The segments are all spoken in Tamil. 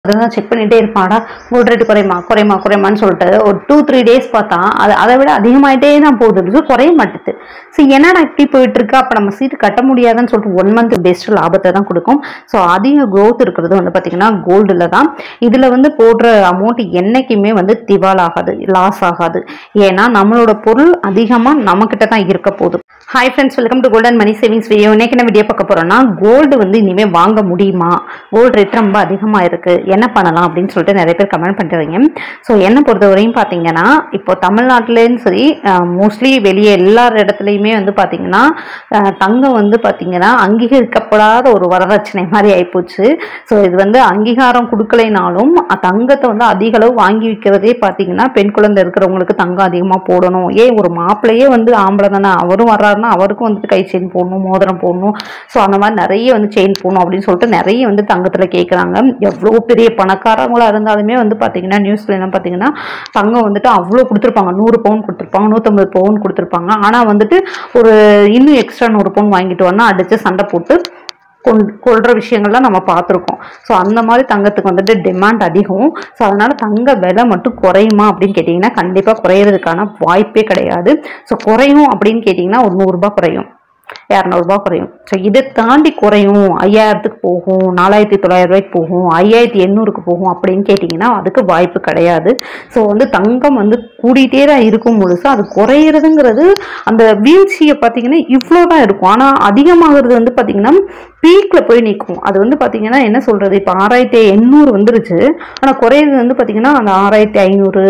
அதெல்லாம் செக் பண்ணிட்டே இருப்பாடா, கோல்ட் ரேட் குறையுமா குறையுமா குறையுமான்னு சொல்லிட்டு ஒரு 2-3 டேஸ் பார்த்தா அதை விட அதிகமாயிட்டே தான் போகுது, குறைய மாட்டுது. ஸோ என்னடா இப்படி போயிட்டு இருக்கு, அப்போ நம்ம சீட்டு கட்ட முடியாதுன்னு சொல்லிட்டு 1 மந்த் பெஸ்ட் லாபத்தை தான் கொடுக்கும். ஸோ அதிக க்ரோத் இருக்கிறது வந்து பார்த்தீங்கன்னா கோல்டில் தான். இதில் வந்து போடுற அமௌண்ட் என்னைக்குமே வந்து திவால் ஆகாது, லாஸ் ஆகாது. ஏன்னா நம்மளோட பொருள் அதிகமாக நம்மக்கிட்ட தான் இருக்க போகுது. Hi friends, welcome to golden money savings video. இன்னைக்கு என்ன வீடியோ பார்க்க போறோம்னா, கோல்டு வந்து இனிமேல் வாங்க முடியுமா, கோல்டு ரேட் ரொம்ப அதிகமாக இருக்கு, என்ன பண்ணலாம் அப்படின்னு சொல்லிட்டு நிறைய பேர் கமெண்ட் பண்ணுறீங்க. ஸோ என்னை பொறுத்தவரையும் பார்த்தீங்கன்னா, இப்போ தமிழ்நாட்டிலேயும் சரி, மோஸ்ட்லி வெளியே எல்லா இடத்துலையுமே வந்து பார்த்தீங்கன்னா தங்கம் வந்து பார்த்தீங்கன்னா அங்கீகரிக்கப்படாத ஒரு வரதட்சணை மாதிரி ஆயிப்போச்சு. ஸோ இது வந்து அங்கீகாரம் கொடுக்கலைனாலும் தங்கத்தை வந்து அதிக அளவு வாங்கி விற்கிறதே பார்த்தீங்கன்னா பெண் குழந்தை இருக்கிறவங்களுக்கு தங்கம் அதிகமாக போடணும். ஏன் ஒரு மாப்பிள்ளையே வந்து ஆம்பளை தானே, அவரும் வர்றாருன்னா அவருக்கும் வந்துட்டு கை செயின் போடணும், மோதிரம் போடணும். ஸோ அந்த மாதிரி நிறைய வந்து செயின் போடணும் அப்படின்னு சொல்லிட்டு நிறைய வந்து தங்கத்தில் கேட்குறாங்க. எவ்வளோ பெரிய பணக்காரங்களாக இருந்தாலுமே வந்து பார்த்தீங்கன்னா நியூஸ்ல என்ன பார்த்தீங்கன்னா தங்கம் வந்துட்டு அவ்வளோ கொடுத்துருப்பாங்க, 100 பவுன் கொடுத்துருப்பாங்க, 150 பவுன் கொடுத்துருப்பாங்க. ஆனால் வந்துட்டு ஒரு இன்னும் எக்ஸ்ட்ரா 100 பவுன் வாங்கிட்டு வரனா அடித்து சண்டை போட்டு கொள்ற விஷயங்கள்லாம் நம்ம பார்த்துருக்கோம். ஸோ அந்த மாதிரி தங்கத்துக்கு வந்துட்டு டிமாண்ட் அதிகம். ஸோ அதனால தங்க விலை மட்டும் குறையுமா அப்படின்னு கேட்டிங்கன்னா கண்டிப்பாக குறையிறதுக்கான வாய்ப்பே கிடையாது. ஸோ குறையும் அப்படின்னு கேட்டிங்கன்னா ஒரு 100 ரூபாய் குறையும், 200 ரூபாய் குறையும். ஸோ இதை தாண்டி குறையும், 5000க்கு போகும், 4900 ரூபாய்க்கு போகும், 5800க்கு போகும் அப்படின்னு கேட்டிங்கன்னா அதுக்கு வாய்ப்பு கிடையாது. ஸோ வந்து தங்கம் வந்து கூடிட்டே தான் இருக்கும் முழுசு. அது குறையிறதுங்கிறது அந்த வீழ்ச்சியை பார்த்தீங்கன்னா இவ்வளோ தான் இருக்கும். ஆனால் அதிகமாகிறது வந்து பார்த்தீங்கன்னா பீக்கில் போய் நிற்கும். அது வந்து பார்த்தீங்கன்னா என்ன சொல்கிறது, இப்போ 6800 வந்துருச்சு, ஆனால் குறையிறது வந்து பார்த்தீங்கன்னா அந்த 6500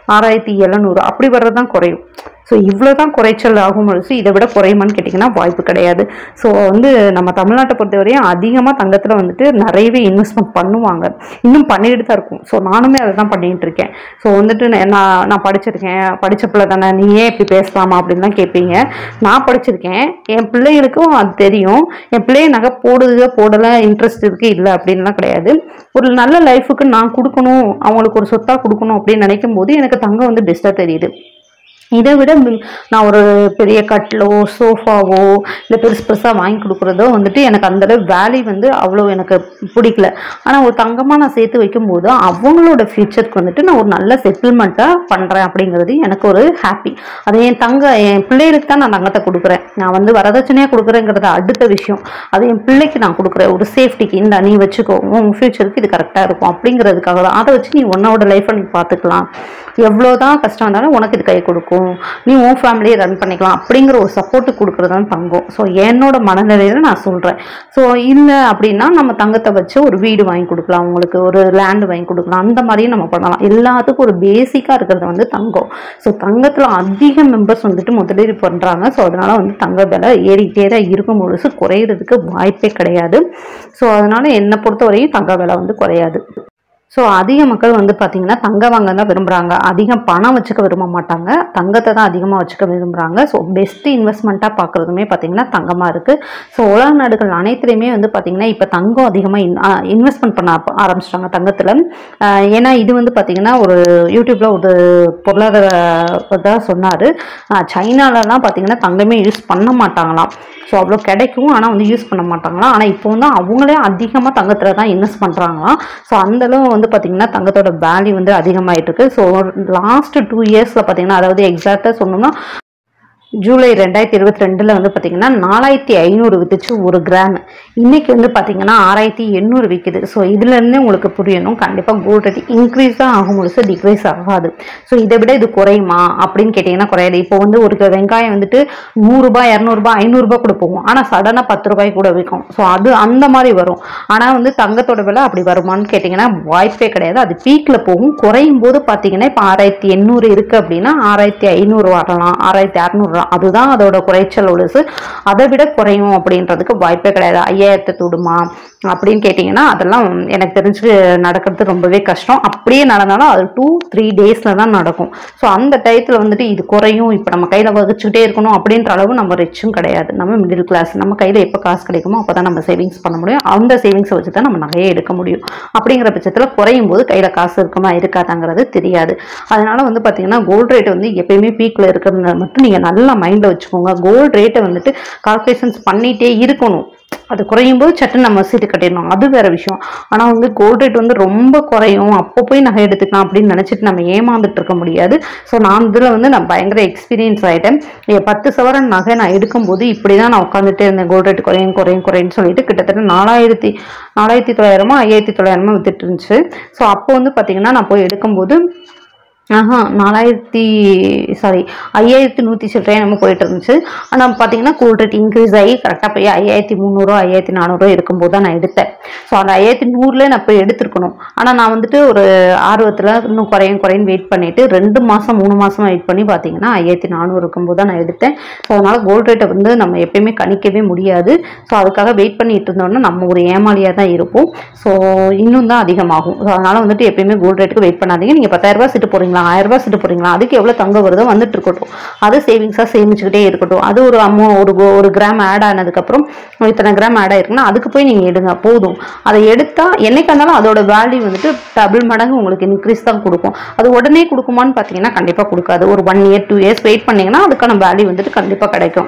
6700 அப்படி வர்றது தான் குறையும். ஸோ இவ்வளோ தான் குறைச்சல் ஆகும் பொழுது இதை விட குறையுமான்னு கேட்டிங்கன்னா வாய்ப்பு கிடையாது. ஸோ வந்து நம்ம தமிழ்நாட்டை பொறுத்தவரையும் அதிகமாக தங்கத்தில் வந்துட்டு நிறையவே இன்வெஸ்ட்மெண்ட் பண்ணுவாங்க, இன்னும் பண்ணிட்டு தான் இருக்கும். ஸோ நானுமே அதை தான் பண்ணிகிட்டு இருக்கேன். ஸோ வந்துட்டு நான் படிச்சிருக்கேன், படித்த பிள்ளை தானே நீ ஏன் இப்படி பேசலாமா அப்படின்லாம் கேட்பீங்க. நான் படிச்சிருக்கேன், என் பிள்ளைகளுக்கும் அது தெரியும். என் பிள்ளைய நகை போடுது போடலை, இன்ட்ரெஸ்ட் இருக்குது இல்லை அப்படின்லாம் கிடையாது. ஒரு நல்ல லைஃபுக்கு நான் கொடுக்கணும், அவங்களுக்கு ஒரு சொத்தாக கொடுக்கணும் அப்படின்னு நினைக்கும் போது எனக்கு தங்கம் வந்து பெஸ்ட்டாக தெரியுது. இதை விட நான் ஒரு பெரிய கட்டிலோ சோஃபாவோ இல்லை பெருசாக வாங்கி கொடுக்குறதோ வந்துட்டு எனக்கு அந்தளவு வேல்யூ வந்து அவ்வளோ எனக்கு பிடிக்கல. ஆனால் ஒரு தங்கமாக நான் சேர்த்து வைக்கும்போது அவங்களோட ஃபியூச்சருக்கு வந்துட்டு நான் ஒரு நல்ல செட்டில்மெண்ட்டாக பண்ணுறேன் அப்படிங்கிறது எனக்கு ஒரு ஹாப்பி. அது என் பிள்ளைகளுக்கு தான் நான் தங்கத்தை கொடுக்குறேன். நான் வந்து வரதட்சணையாக கொடுக்குறேங்கிறது அடுத்த விஷயம். அது என் பிள்ளைக்கு நான் கொடுக்குறேன் ஒரு சேஃப்டிக்கு, இந்த நீ வச்சுக்கோ, உன் ஃபியூச்சருக்கு இது கரெக்டாக இருக்கும் அப்படிங்கிறதுக்காக தான். அதை வச்சு நீ உன்னோட லைஃப்பை நீ பார்த்துக்கலாம், எவ்வளோதான் கஷ்டம் வந்தாலும் உனக்கு இது கை கொடுக்கும், நீ உன் ஃபேமிலியை ரன் பண்ணிக்கலாம் அப்படிங்கிற ஒரு சப்போர்ட்டு கொடுக்குறது தான் தங்கம். ஸோ என்னோட மனநிலையில் நான் சொல்கிறேன். ஸோ இல்லை அப்படின்னா நம்ம தங்கத்தை வச்சு ஒரு வீடு வாங்கி கொடுக்கலாம், அவங்களுக்கு ஒரு லேண்டு வாங்கி கொடுக்கலாம், அந்த மாதிரியும் நம்ம பண்ணலாம். எல்லாத்துக்கும் ஒரு பேசிக்காக இருக்கிறது வந்து தங்கம். ஸோ தங்கத்தில் அதிக மெம்பர்ஸ் வந்துட்டு முதலீடு பண்ணுறாங்க. ஸோ அதனால வந்து தங்க விலை ஏறிக்கிட்டே தான் இருக்கும் பொழுது குறையிறதுக்கு வாய்ப்பே கிடையாது. ஸோ அதனால என்னை பொறுத்தவரையும் தங்க விலை வந்து குறையாது. ஸோ அதிக மக்கள் வந்து பார்த்திங்கன்னா தங்க வாங்க தான் விரும்புகிறாங்க, அதிகம் பணம் வச்சுக்க விரும்ப மாட்டாங்க, தங்கத்தை தான் அதிகமாக வச்சுக்க விரும்புகிறாங்க. ஸோ பெஸ்ட்டு இன்வெஸ்ட்மெண்ட்டாக பார்க்குறதுமே பார்த்திங்கன்னா தங்கமாக இருக்குது. ஸோ உலக நாடுகள் அனைத்துலேயுமே வந்து பார்த்திங்கன்னா இப்போ தங்கம் அதிகமாக இன்வெஸ்ட்மெண்ட் பண்ண ஆரம்பிச்சிட்டாங்க தங்கத்தில். ஏன்னா இது வந்து பார்த்திங்கன்னா ஒரு யூடியூப்பில் ஒரு பொருளாதார சொன்னார், சைனாலலாம் பார்த்திங்கன்னா தங்கமே யூஸ் பண்ண மாட்டாங்களாம். ஸோ அவ்வளோ கிடைக்கும், ஆனால் வந்து யூஸ் பண்ண மாட்டாங்களாம். ஆனால் இப்போ வந்து அவங்களே அதிகமாக தங்கத்தில் தான் இன்வெஸ்ட் பண்ணுறாங்களாம். ஸோ அந்தளவு வந்து பார்த்திங்கன்னா தங்கத்தோட வேல்யூ வந்து அதிகமாகிட்டு இருக்கு. ஸோ லாஸ்ட் 2 இயர்ஸில் பார்த்திங்கன்னா, அதாவது எக்ஸாக்டாக சொன்னோம்னா ஜூலை 2022 வந்து பார்த்திங்கன்னா 4500 வித்துச்சு ஒரு கிராம். இன்றைக்கி வந்து பார்த்திங்கன்னா 6800 விற்குது. ஸோ இதுலேருந்தே உங்களுக்கு புரியணும், கண்டிப்பாக கோல்டு ரேட் இன்க்ரீஸ் தான் ஆகும், முழுசு டிக்ரீஸ் ஆகாது. ஸோ இதை விட இது குறையுமா அப்படின்னு கேட்டிங்கன்னா குறையாது. இப்போ வந்து ஒரு வெங்காயம் வந்துட்டு 100 ரூபாய் 200 ரூபாய் 500 ரூபாய் கூட போகும், ஆனால் சடனாக 10 ரூபாய் கூட விற்கும். ஸோ அது அந்த மாதிரி வரும். ஆனால் வந்து தங்கத்தோட விலை அப்படி வருமானு கேட்டிங்கன்னா வாய்ப்பே கிடையாது. அது பீக்கில் போகும், குறையும் போது பார்த்திங்கன்னா இப்போ 6800 இருக்குது அப்படின்னா 6500 வரலாம், 6600 அதுதான் அதோட குறைச்சல் உழுசு. அதை விட குறையும் அப்படின்றதுக்கு வாய்ப்பே கிடையாது. 5000 தொடுமா அப்படின்னு கேட்டிங்கன்னா அதெல்லாம் எனக்கு தெரிஞ்சு நடக்கிறது ரொம்பவே கஷ்டம். அப்படியே நடந்தாலும் அது 2-3 டேஸில் தான் நடக்கும். ஸோ அந்த டயத்தில் வந்துட்டு இது குறையும், இப்போ நம்ம கையில் வகிச்சுக்கிட்டே இருக்கணும் அப்படின்ற அளவு நம்ம ரிச்சும் கிடையாது, நம்ம மிடில் கிளாஸ். நம்ம கையில் எப்போ காசு கிடைக்குமோ அப்போ தான் நம்ம சேவிங்ஸ் பண்ண முடியும், அந்த சேவிங்ஸை வச்சு தான் நம்ம நகையே எடுக்க முடியும். அப்படிங்கிற பட்சத்தில் குறையும் போது கையில் காசு இருக்குமா இருக்காதாங்கிறது தெரியாது. அதனால வந்து பார்த்தீங்கன்னா கோல்டு ரேட் வந்து எப்பயுமே பீக்கில் இருக்கிறது மட்டும் நீங்கள் நல்லா மைண்டில் வச்சுக்கோங்க. கோல்டு ரேட்டை வந்துட்டு கால்குலேஷன்ஸ் பண்ணிகிட்டே இருக்கணும். அது குறையும் போது சட்டுன்னு நம்ம சீட்டு கட்டிடணும், அது வேற விஷயம். ஆனால் வந்து கோல்ட் ரேட் வந்து ரொம்ப குறையும், அப்போ போய் நகை எடுத்துக்கலாம் அப்படின்னு நினச்சிட்டு நம்ம ஏமாந்துட்டு இருக்க முடியாது. ஸோ நான் இதில் வந்து நான் பயங்கர எக்ஸ்பீரியன்ஸ் ஆகிட்டேன். 10 சவரன் நகை நான் எடுக்கும்போது இப்படி தான் நான் உட்காந்துட்டே இருந்தேன். கோல்ட் ரேட் குறையும் குறையும் குறைன்னு சொல்லிட்டு கிட்டத்தட்ட 4900 5900 வித்துட்டு இருந்துச்சு. ஸோ அப்போ வந்து பார்த்தீங்கன்னா நான் போய் எடுக்கும்போது 5100 சில்லறையாக நம்ம போயிட்டு இருந்துச்சு. ஆனால் பார்த்தீங்கன்னா கோல்ட் ரேட் இன்க்ரீஸ் ஆகி கரெக்டாக போய் 5300 5400 இருக்கும்போது தான் நான் எடுத்தேன். ஸோ அந்த 5100 நான் போய் எடுத்துருக்கணும். ஆனால் நான் வந்துட்டு ஒரு ஆர்வத்தில் இன்னும் குறையும் வெயிட் பண்ணிவிட்டு 2 மாதம் 3 மாதம் வெயிட் பண்ணி பார்த்தீங்கன்னா 5400 இருக்கும்போது தான் நான் எடுத்தேன். ஸோ அதனால் கோல்ட் ரேட்டை வந்து நம்ம எப்பயுமே கணிக்கவே முடியாது. ஸோ அதுக்காக வெயிட் பண்ணிட்டு இருந்தோம்னா நம்ம ஒரு ஏமாளியாக தான் இருப்போம். ஸோ இன்னும் தான் அதிகமாகும். ஸோ அதனால் வந்துட்டு எப்பயுமே கோல்ட் ரேட்டுக்கு வெயிட் பண்ணாதீங்க. நீங்கள் 10,000 சீட்டு போகிறீங்களா, 1000 சீட்டு போறீங்களா, அதுக்கு எவ்வளவு தங்கம் வருதோ வந்துட்டு இருக்கட்டும், அது சேவிங்ஸா சேமிச்சுக்கிட்டே இருக்கட்டும். அது ஒரு கிராம் ஆட் ஆனதுக்கு அப்புறம் இத்தனை கிராம் ஆட் ஆயிருக்குன்னா அதுக்கு போய் நீங்க எடுங்க போதும். அதை எடுத்தா என்னைக்கு இருந்தாலும் அதோட வேல்யூ வந்துட்டு டபுள் மடங்கு உங்களுக்கு இன்க்ரீஸ் தான் கொடுக்கும். அது உடனே கொடுக்குமான்னு பாத்தீங்கன்னா கண்டிப்பா கொடுக்காது. ஒரு 1 year 2 years வெயிட் பண்ணீங்கன்னா அதுக்கான வேல்யூ வந்துட்டு கண்டிப்பா கிடைக்கும்.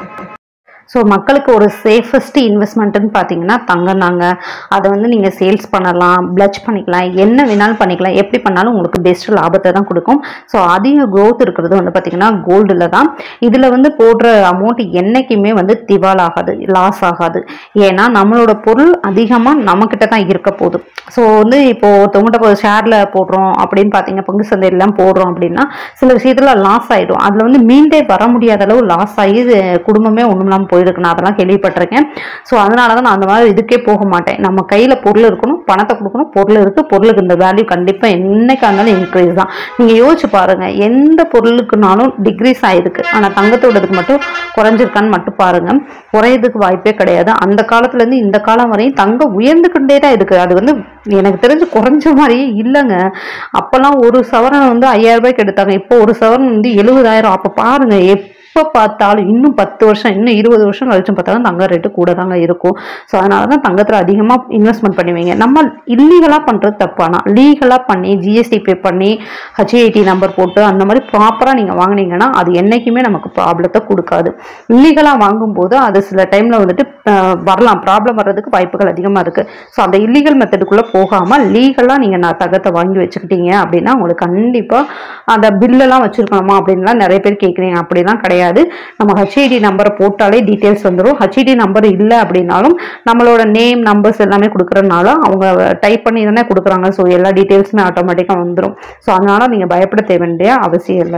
ஸோ மக்களுக்கு ஒரு சேஃபஸ்ட் இன்வெஸ்ட்மெண்ட்டுன்னு பார்த்தீங்கன்னா தங்கம் தாங்க. அதை வந்து நீங்கள் சேல்ஸ் பண்ணலாம், பிளட்ஜ் பண்ணிக்கலாம், என்ன வேணாலும் பண்ணிக்கலாம். எப்படி பண்ணாலும் உங்களுக்கு பெஸ்ட் லாபத்தை தான் கொடுக்கும். ஸோ அதிக க்ரோத் இருக்கிறது வந்து பார்த்தீங்கன்னா கோல்டில் தான். இதில் வந்து போடுற அமௌண்ட் என்றைக்குமே வந்து திவால் ஆகாது, லாஸ் ஆகாது. ஏன்னா நம்மளோட பொருள் அதிகமாக நம்மக்கிட்ட தான் இருக்க போகுது. ஸோ வந்து இப்போது ஒருத்தவங்ககிட்ட ஷேரில் போடுறோம் அப்படின்னு பார்த்தீங்கன்னா பங்கு சந்தையெல்லாம் போடுறோம் அப்படின்னா சில விஷயத்தில் லாஸ் ஆகிடும். அதில் வந்து மீண்டே வர முடியாத அளவு லாஸ் ஆகி குடும்பமே ஒன்றும் போயிருக்கு. நான் அதெல்லாம் கேள்விப்பட்டிருக்கேன். ஸோ அதனால தான் நான் அந்த மாதிரி இதுக்கே போக மாட்டேன். நம்ம கையில் பொருள் இருக்கணும், பணத்தை கொடுக்கணும், பொருள் இருக்குது, பொருளுக்கு இந்த வேல்யூ கண்டிப்பாக என்னைக்கா இருந்தாலும் இன்க்ரீஸ் தான். நீங்கள் யோசிச்சு பாருங்கள், எந்த பொருளுக்குனாலும் டிக்ரீஸ் ஆகிருக்கு, ஆனால் தங்கத்தோடதுக்கு மட்டும் குறைஞ்சிருக்கான்னு மட்டும் பாருங்கள். குறையதுக்கு வாய்ப்பே கிடையாது. அந்த காலத்துலேருந்து இந்த காலம் வரையும் தங்கம் உயர்ந்துக்கிட்டே தான் இருக்குது. அது வந்து எனக்கு தெரிஞ்சு குறைஞ்ச மாதிரியே இல்லைங்க. அப்போல்லாம் ஒரு சவரன் வந்து 5000 ரூபாய்க்கு எடுத்தாங்க. இப்போ ஒரு சவரன் வந்து 70,000. அப்போ பாருங்க, எப்போ பார்த்தாலும் இன்னும் 10 வருஷம் இன்னும் 20 வருஷம் கழிச்சு பார்த்தாலும் தங்க ரேட்டு கூட தாங்க இருக்கும். ஸோ அதனால தான் தங்கத்தில் அதிகமாக இன்வெஸ்ட்மெண்ட் பண்ணுவீங்க. நம்ம இல்லீகலாக பண்ணுறது தப்பானா, லீகலாக பண்ணி ஜிஎஸ்டி பே பண்ணி HIT நம்பர் போட்டு அந்த மாதிரி ப்ராப்பராக நீங்கள் வாங்கினீங்கன்னா அது என்றைக்குமே நமக்கு ப்ராப்ளத்தை கொடுக்காது. இல்லீகலாக வாங்கும்போது அது சில டைமில் வந்துட்டு வரலாம், ப்ராப்ளம் வர்றதுக்கு வாய்ப்புகள் அதிகமாக இருக்குது. ஸோ அந்த இல்லீகல் மெத்தடுக்குள்ளே போகாமல் லீகலாக நீங்கள் தங்கத்தை வாங்கி வச்சுக்கிட்டீங்க அப்படின்னா உங்களுக்கு கண்டிப்பாக அந்த பில்லெல்லாம் வச்சுருக்கணுமா அப்படின்லாம் நிறைய பேர் கேட்குறீங்க. அப்படிலாம் கிடையாது. நம்ம HIT நம்பரை போட்டாலே டீட்டெயில்ஸ் வந்துடும். HIT நம்பர் இல்லை அப்படின்னாலும் நம்மளோட நேம் நம்பர்ஸ் எல்லாமே கொடுக்குறதுனால அவங்க டைப் பண்ணி தானே கொடுக்குறாங்க. ஸோ எல்லா டீட்டெயில்ஸுமே ஆட்டோமேட்டிக்காக வந்துடும். ஸோ அதனால நீங்கள் பயப்பட தேவைய அவசியம் இல்லை.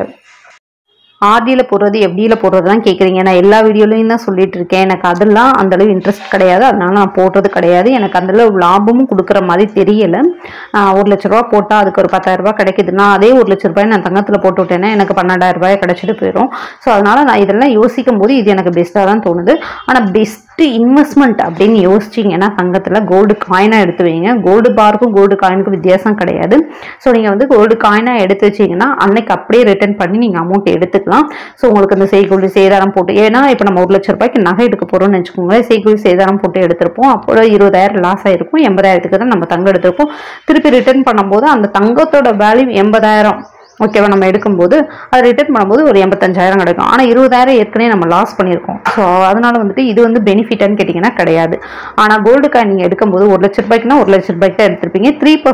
ஆர்டியில் போடுறது எஃப்டியில் போடுறதுலாம் கேட்குறீங்க. நான் எல்லா வீடியோலையும் தான் சொல்லிட்டு இருக்கேன். எனக்கு அதெல்லாம் அந்தளவு இன்ட்ரெஸ்ட் கிடையாது, அதனால நான் போடுறது கிடையாது. எனக்கு அந்தளவு லாபமும் கொடுக்குற மாதிரி தெரியலை. 1 லட்ச ரூபா போட்டால் அதுக்கு ஒரு 10,000 ரூபாய் கிடைக்குதுன்னா அதே 1 லட்ச ரூபாய் நான் தங்கத்தில் போட்டு விட்டேன்னா எனக்கு 12,000 ரூபாய் கிடைச்சிட்டு போயிடும். ஸோ அதனால நான் இதெல்லாம் யோசிக்கும் போது இது எனக்கு பெஸ்ட்டாக தான் தோணுது. ஆனால் பெஸ்ட்டு இன்வெஸ்ட்மெண்ட் அப்படின்னு யோசிச்சிங்கன்னா தங்கத்தில் கோல்டு காயினாக எடுத்து வைங்க. கோல்டு பாருக்கும் கோல்டு காயினுக்கும் வித்தியாசம் கிடையாது. ஸோ நீங்கள் வந்து கோல்டு காயினாக எடுத்து வச்சிங்கன்னா அன்னைக்கு அப்படியே ரிட்டர்ன் பண்ணி நீங்கள் அமௌண்ட் எடுத்துக்கலாம். ஸோ உங்களுக்கு இந்த செய்கூலி சேதாரம் போட்டு, ஏன்னா இப்போ நம்ம 1 லட்ச ரூபாய்க்கு நகை எடுக்க போகிறோம்னு வச்சுக்கோங்களேன், செய்கூலி சேதாரம் போட்டு எடுத்திருப்போம். அப்போ 20,000 லாஸ் ஆகிருக்கும். 80,000க்கு தான் நம்ம தங்கம் எடுத்திருப்போம். திருப்பி ரிட்டர்ன் பண்ணும்போது அந்த தங்கத்தோட வேல்யூ 80,000 ஓகேவா, நம்ம எடுக்கும்போது அது ரிட்டர்ன் பண்ணும்போது ஒரு 85,000 கிடைக்கும். ஆனால் 20,000 ஏற்கனவே நம்ம லாஸ் பண்ணியிருக்கோம். ஸோ அதனால வந்துட்டு இது வந்து பெனிஃபிட்டான்னு கேட்டிங்கன்னா கிடையாது. ஆனால் கோல்டு காயின் நீங்கள் எடுக்கும்போது 1 லட்ச ரூபாய்க்குனா 1 லட்ச ரூபாய்க்கு தான் எடுத்திருப்பீங்க.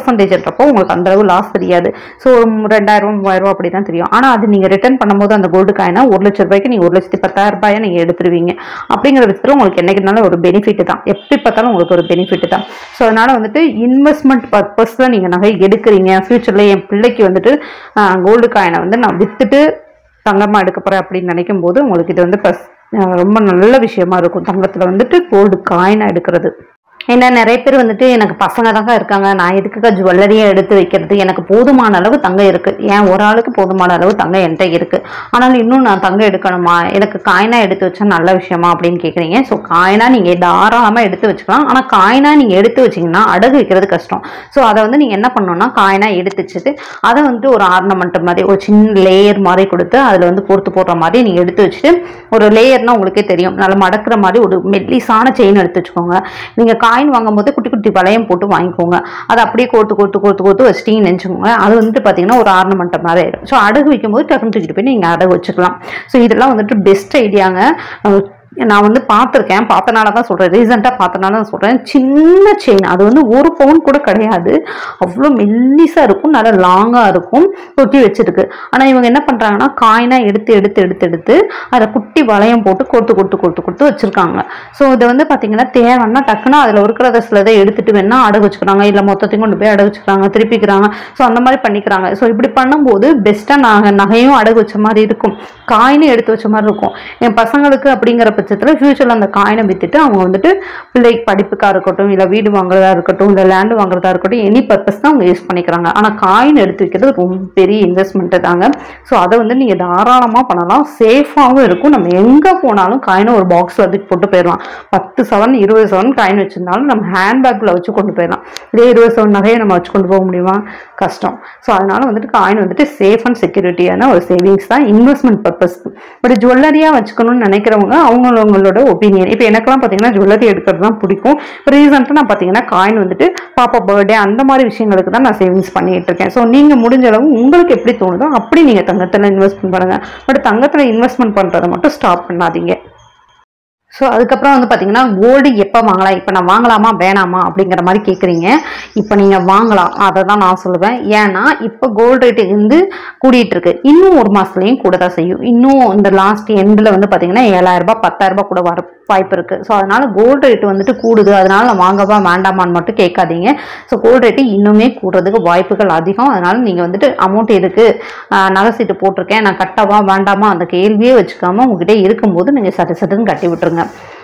3% உங்களுக்கு அந்த அளவு லாஸ் தெரியாது. ஸோ 2,000 3,000 அப்படி தான் தெரியும். ஆனால் அது நீங்கள் ரிட்டர்ன் பண்ணும்போது அந்த கோல்டு காயினா 1 லட்ச ரூபாய்க்கு நீங்கள் 1,10,000 ரூபாயை நீங்கள் எடுத்துருவீங்க. அப்படிங்கிற விதத்தில் உங்களுக்கு என்னைக்குனாலும் ஒரு பெனிஃபிட் தான், எப்படி பார்த்தாலும் உங்களுக்கு ஒரு பெனிஃபிட் தான். ஸோ அதனால வந்துட்டு இன்வெஸ்ட்மெண்ட் பர்பஸில் நீங்கள் நகை எடுக்கிறீங்க, ஃபியூச்சரில் என் பிள்ளைக்கு வந்துட்டு கோல்டு காயினை வந்து நான் வித்துட்டு தங்கமாக எடுக்க போகிறேன் அப்படின்னு நினைக்கும் போது உங்களுக்கு இது வந்து ரொம்ப நல்ல விஷயமா இருக்கும். தங்கத்தில் வந்துட்டு கோல்டு காயினாக எடுக்கிறது. ஏன்னா நிறைய பேர் வந்துட்டு எனக்கு பசங்க தாங்க இருக்காங்க, நான் எதுக்குக்கா ஜுவல்லரியை எடுத்து வைக்கிறது, எனக்கு போதுமான அளவு தங்கம் இருக்குது, ஏன் ஒரு ஆளுக்கு போதுமான அளவு தங்கம் என்கிட்ட இருக்குது, ஆனாலும் இன்னும் நான் தங்கம் எடுக்கணுமா, எனக்கு காயினாக எடுத்து வச்சா நல்ல விஷயமா அப்படின்னு கேட்குறீங்க. ஸோ காயினாக நீங்கள் தாராளமாக எடுத்து வச்சுக்கலாம். ஆனால் காயினாக நீங்கள் எடுத்து வச்சிங்கன்னா அடகு வைக்கிறது கஷ்டம். ஸோ அதை வந்து நீங்கள் என்ன பண்ணணும்னா காயினாக எடுத்து வச்சுட்டு அதை வந்துட்டு ஒரு ஆர்னமெண்ட் மாதிரி ஒரு சின்ன லேயர் மாதிரி கொடுத்து அதில் வந்து கோர்த்து போடுற மாதிரி நீங்கள் எடுத்து வச்சுட்டு, ஒரு லேயர்னால் உங்களுக்கே தெரியும், நல்லா மடக்கிற மாதிரி ஒரு மெல்லிசான செயின் எடுத்து வச்சுக்கோங்க. நீங்கள் காயின் வாங்கும்போது குட்டி குட்டி வளையம் போட்டு வாங்கிக்கோங்க. அதை அப்படியே கோர்த்து வச்சிட்டீங்கன்னு நினச்சிக்கோங்க. அது வந்துட்டு பார்த்தீங்கன்னா ஒரு ஆர்னமெண்ட் மாதிரி ஆயிடும். ஸோ அடகு வைக்கும்போது டக்குன்னு தூக்கிட்டு போய் நீங்கள் அடகு வச்சுக்கலாம். ஸோ இதெல்லாம் வந்துட்டு பெஸ்ட் ஐடியாங்க. நான் வந்து பார்த்துருக்கேன், பார்த்தனால தான் சொல்கிறேன், ரீசெண்டாக பார்த்தனால தான் சொல்கிறேன். சின்ன செயின், அது வந்து 1 பவுன் கூட கிடையாது, அவ்வளோ மெல்லிஸாக இருக்கும், நல்லா லாங்காக இருக்கும், கொட்டி வச்சிருக்கு. ஆனால் இவங்க என்ன பண்ணுறாங்கன்னா காயினா எடுத்து எடுத்து எடுத்து எடுத்து அதை குட்டி வளையம் போட்டு கொடுத்து கொடுத்து கொடுத்து கொடுத்து வச்சுருக்காங்க. ஸோ இதை வந்து பார்த்தீங்கன்னா தேவைன்னா டக்குன்னா அதில் இருக்கிறத சிலதை எடுத்துகிட்டு வேணா அடகு வச்சுக்கிறாங்க, இல்லை மொத்தத்தையும் கொண்டு போய் அடகு வச்சுக்கிறாங்க, திருப்பிக்கிறாங்க. ஸோ அந்த மாதிரி பண்ணிக்கிறாங்க. ஸோ இப்படி பண்ணும்போது பெஸ்ட்டாக நகையும் அடகு வச்ச மாதிரி இருக்கும், காயினும் எடுத்து வச்ச மாதிரி இருக்கும். என் பசங்களுக்கு அப்படிங்கிற பட்சத்தில் ஃபியூச்சரில் அந்த காயினை விற்றுட்டு அவங்க வந்துட்டு பிள்ளைக்கு படிப்புக்காக இருக்கட்டும், இல்லை வீடு வாங்குறதா இருக்கட்டும், இல்லை லேண்டு வாங்குறதா இருக்கட்டும், எனி பர்பஸ் தான் அவங்க யூஸ் பண்ணிக்கிறாங்க. ஆனால் காயின் எடுத்து வைக்கிறது ரொம்ப பெரிய இன்வெஸ்ட்மெண்ட்டு தாங்க. ஸோ அதை வந்து நீங்கள் தாராளமாக பண்ணலாம், சேஃபாகவும் இருக்கும். நம்ம எங்கே போனாலும் காயினை ஒரு பாக்ஸில் அதுக்கு போட்டு போயிடலாம். 10 சவரன் 20 சவரன் காயின் வச்சிருந்தாலும் நம்ம ஹேண்ட்பேக்கில் வச்சு கொண்டு போயிடலாம். இதே 20 சவரன் நகையை நம்ம வச்சு கொண்டு போக முடியுமா? கஷ்டம். ஸோ அதனால வந்துட்டு காயின் வந்துட்டு சேஃப் அண்ட் செக்யூரிட்டியான ஒரு சேவிங்ஸ் தான், இன்வெஸ்ட்மெண்ட் பர்பஸ். பட் ஜுவல்லரியாக வச்சுக்கணும்னு நினைக்கிறவங்க அவங்களோட ஒப்பீனியன். இப்போ எனக்கெல்லாம் பார்த்தீங்கன்னா ஜுவல்லரி எடுக்கிறது தான் பிடிக்கும். இப்போ ரீசெண்டாக நான் பார்த்தீங்கன்னா காயின் வந்துட்டு பாப்பா பர்த்டே அந்த மாதிரி விஷயங்களுக்கு தான் நான் சேவிங்ஸ் பண்ணிட்டு இருக்கேன். ஸோ நீங்கள் முடிஞ்ச அளவு உங்களுக்கு எப்படி தோணுதோ அப்படி நீங்கள் தங்கத்தில் இன்வெஸ்ட்மெண்ட் பண்ணுங்க. பட் தங்கத்தில் இன்வெஸ்ட்மெண்ட் பண்ணுறதை மட்டும் ஸ்டாப் பண்ணாதீங்க. ஸோ அதுக்கப்புறம் வந்து பார்த்தீங்கன்னா கோல்டு எப்போ வாங்கலாம், இப்போ நான் வாங்கலாமா வேணாமா அப்படிங்கிற மாதிரி கேட்குறீங்க. இப்போ நீங்கள் வாங்கலாம், அதை தான் நான் சொல்லுவேன். ஏன்னா இப்போ கோல்டு ரேட்டு வந்து கூடிட்டு இருக்கு, இன்னும் 1 மாதத்துலையும் கூட தான் செய்யும். இன்னும் இந்த லாஸ்ட் எண்டில் வந்து பார்த்தீங்கன்னா 7,000 ரூபாய் 10,000 ரூபாய் கூட வர வாய்ப்பு இருக்குது. ஸோ அதனால் கோல்டு ரேட்டு வந்துட்டு கூடுது, அதனால் நான் வாங்கவா வேண்டாமான்னு மட்டும் கேட்காதீங்க. ஸோ கோல்டு ரேட்டு இன்னுமே கூடுறதுக்கு வாய்ப்புகள் அதிகம். அதனால் நீங்கள் வந்துட்டு அமௌண்ட் இருக்குது, நகை சீட்டு போட்டிருக்கேன், நான் கட்டவா வேண்டாமா அந்த கேள்வியே வச்சுக்காமல் உங்ககிட்ட இருக்கும்போது நீங்கள் சட்டுன்னு கட்டி விட்டுருங்க.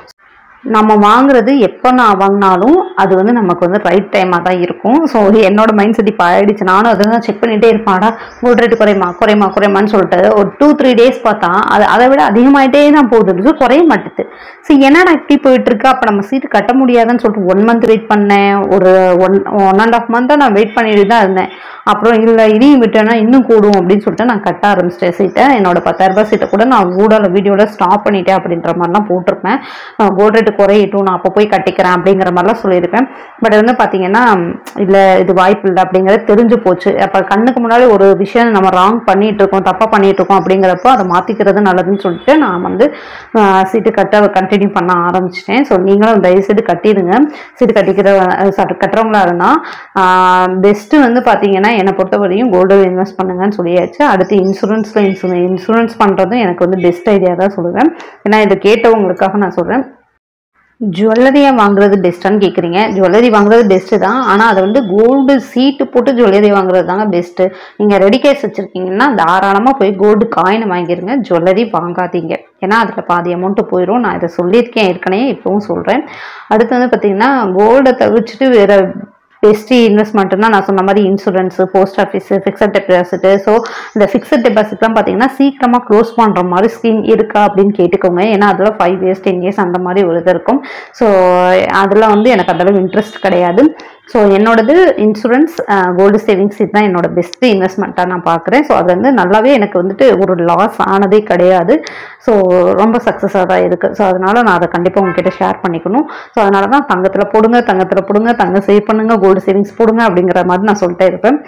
நம்ம வாங்குறது எப்போ நான் வாங்கினாலும் அது வந்து நமக்கு வந்து ரைட் டைமாக தான் இருக்கும். ஸோ என்னோட மைண்ட் செட் இப்போ ஆயிடுச்சு. நானும் அதை தான் செக் பண்ணிகிட்டே இருப்பாடா, கோல்டு ரேட்டு குறையுமான்னு சொல்லிட்டு ஒரு 2-3 டேஸ் பார்த்தா அதை விட அதிகமாகிட்டே தான் போகுது, குறைய மாட்டுது. ஸோ என்னடா இப்படி போயிட்டு இருக்கு, அப்போ நம்ம சீட்டு கட்ட முடியாதுன்னு சொல்லிட்டு 1 மந்த் வெயிட் பண்ணேன், ஒரு 1.5 மந்த்தாக நான் வெயிட் பண்ணிட்டு தான் இருந்தேன். அப்புறம் இல்லை இதையும் விட்டேன்னா இன்னும் கூடும் அப்படின்னு சொல்லிட்டு நான் கட்ட ஆரம்பிச்சிட்டேன் சீட்டை. என்னோட 10,000 ரூபாய் சீட்டை கூட நான் வீடியோவில் ஸ்டாப் பண்ணிட்டேன் அப்படின்ற மாதிரிலாம் போட்டிருப்பேன். கோல்டு ரேட்டு குறையிட்டும், நான் அப்போ போய் கட்டிக்கிறேன் அப்படிங்கிற மாதிரிலாம் சொல்லியிருப்பேன். பட் வந்து பார்த்தீங்கன்னா இல்லை இது வாய்ப்பு இல்லை அப்படிங்கிறது தெரிஞ்சு போச்சு. அப்போ கண்ணுக்கு முன்னாடி ஒரு விஷயம் நம்ம ராங் பண்ணிட்டு இருக்கோம், தப்பாக பண்ணிட்டு இருக்கோம் அப்படிங்கிறப்போ அதை மாற்றிக்கிறது நல்லதுன்னு சொல்லிட்டு நான் வந்து சீட்டு கண்டினியூ பண்ண ஆரம்பிச்சிட்டேன். ஸோ நீங்களும் தயவுசெய்து கட்டிடுங்க. சீட்டு கட்டுறவங்களா இருந்தால் பெஸ்ட்டு வந்து பார்த்தீங்கன்னா என்னை பொறுத்தவரையும் கோல்டில் இன்வெஸ்ட் பண்ணுங்கன்னு சொல்லியாச்சு. அடுத்து இன்சூரன்ஸ் பண்ணுறதும் எனக்கு வந்து பெஸ்ட் ஐடியா தான் சொல்லுவேன். ஏன்னா இதை கேட்டவங்களுக்காக நான் சொல்கிறேன். ஜுவல்லரியை வாங்குறது பெஸ்ட்டான்னு கேட்குறீங்க. ஜுவல்லரி வாங்குறது பெஸ்ட்டு தான், ஆனால் அதை வந்து கோல்டு சீட்டு போட்டு ஜுவல்லரி வாங்குறது தாங்க பெஸ்ட்டு. நீங்கள் ரெடி கேஷ் வச்சுருக்கீங்கன்னா தாராளமாக போய் கோல்டு காயினை வாங்கிடுங்க, ஜுவல்லரி வாங்காதீங்க. ஏன்னா அதில் பாதி அமௌண்ட்டு போயிடும். நான் இதை சொல்லியிருக்கேன் ஏற்கனவே, இப்போவும் சொல்கிறேன். அடுத்து வந்து பார்த்திங்கன்னா கோல்டை தவிர்த்துட்டு வேறு பெஸ்ட் இன்வெஸ்ட்மெண்ட்னா நான் சொன்ன மாதிரி insurance, post office, fixed deposit. So இந்த ஃபிக்ஸட் டெபாசிட்லாம் பார்த்தீங்கன்னா சீக்கிரமாக க்ளோஸ் பண்ணுற மாதிரி ஸ்கீம் இருக்கா அப்படின்னு கேட்டுக்கோங்க. ஏன்னா அதில் 5 இயர்ஸ் 10 இயர்ஸ் அந்த மாதிரி ஒரு இது இருக்கும். ஸோ அதில் வந்து எனக்கு அதளவு இன்ட்ரெஸ்ட் கிடையாது. ஸோ என்னோடது இன்சூரன்ஸ், கோல்டு சேவிங்ஸ், இதுதான் என்னோட பெஸ்ட் இன்வெஸ்ட்மெண்ட்டாக நான் பார்க்குறேன். ஸோ அது வந்து நல்லாவே எனக்கு வந்துட்டு ஒரு லாஸ் ஆனதே கிடையாது. ஸோ ரொம்ப சக்ஸஸாக தான் இருக்குது. ஸோ அதனால் நான் அதை கண்டிப்பாக உங்ககிட்ட ஷேர் பண்ணிக்கணும். ஸோ அதனால தான் தங்கத்தில் போடுங்க, தங்கம் சேவ் பண்ணுங்கள், கோல்டு சேவிங்ஸ் போடுங்க அப்படிங்கிற மாதிரி நான் சொல்லிட்டே இருப்பேன்.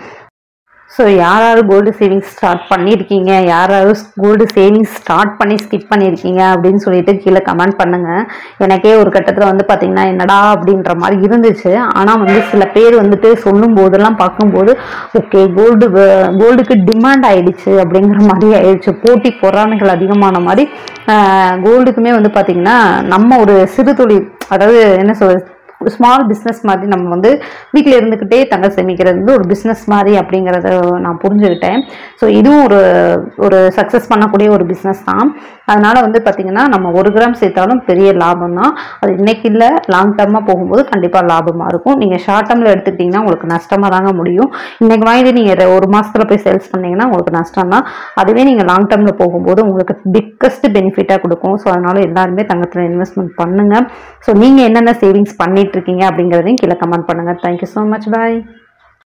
ஸோ யாராவது கோல்டு சேவிங்ஸ் ஸ்டார்ட் பண்ணியிருக்கீங்க, யாராவது கோல்டு சேவிங்ஸ் ஸ்டார்ட் பண்ணி ஸ்கிப் பண்ணியிருக்கீங்க அப்படின்னு சொல்லிட்டு கீழே கமெண்ட் பண்ணுங்கள். எனக்கே ஒரு கட்டத்தில் வந்து பார்த்திங்கன்னா என்னடா அப்படின்ற மாதிரி இருந்துச்சு. ஆனால் வந்து சில பேர் வந்துட்டு சொல்லும் போதெல்லாம் பார்க்கும்போது ஓகே கோல்டுக்கு டிமாண்ட் ஆகிடுச்சு அப்படிங்கிற மாதிரி ஆயிடுச்சு. போட்டி பொறாமைகள் அதிகமான மாதிரி கோல்டுக்குமே வந்து பார்த்திங்கன்னா நம்ம ஒரு சிறு தொழில், அதாவது என்ன சொல்றது, ஸ்மால் பிஸ்னஸ் மாதிரி நம்ம வந்து வீட்டில் இருந்துக்கிட்டே தங்கம் சேமிக்கிறது வந்து ஒரு பிஸ்னஸ் மாதிரி அப்படிங்கிறத நான் புரிஞ்சுக்கிட்டேன். ஸோ இதுவும் ஒரு சக்ஸஸ் பண்ணக்கூடிய ஒரு பிஸ்னஸ் தான். அதனால் வந்து பார்த்திங்கன்னா நம்ம 1 கிராம் சேர்த்தாலும் பெரிய லாபம் தான். அது இன்றைக்கி இல்லை, லாங் டர்மாக போகும்போது கண்டிப்பாக லாபமாக இருக்கும். நீங்கள் ஷார்ட் டர்மில் எடுத்துக்கிட்டிங்கன்னா உங்களுக்கு நஷ்டமாக தாங்க முடியும். இன்றைக்கி வாங்கி நீங்கள் 1 மாதத்தில் போய் சேல்ஸ் பண்ணிங்கன்னா உங்களுக்கு நஷ்டம் தான். அதுவே நீங்கள் லாங் டர்மில் போகும்போது உங்களுக்கு பிக்கஸ்ட் பெனிஃபிட்டாக கொடுக்கும். ஸோ அதனால் எல்லாருமே தங்கத்தில் இன்வெஸ்ட்மெண்ட் பண்ணுங்கள். ஸோ நீங்கள் என்னென்ன சேவிங்ஸ் பண்ணிட்டு இருக்கீங்க அப்படிங்கிறதையும் கீழே கமெண்ட் பண்ணுங்கள். தேங்க்யூ ஸோ மச், பாய்.